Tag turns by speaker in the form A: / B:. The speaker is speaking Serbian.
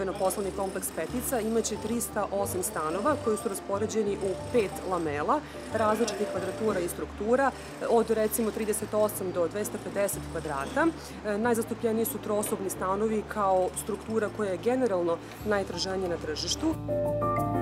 A: stambeno-poslovni kompleks Petica imaće 308 stanova koji su raspoređeni u 5 lamela, različitih kvadratura i struktura, od recimo 38 do 250 kvadrata. Najzastupljeniji su trosobni stanovi kao struktura koja je generalno najtraženija na tržištu.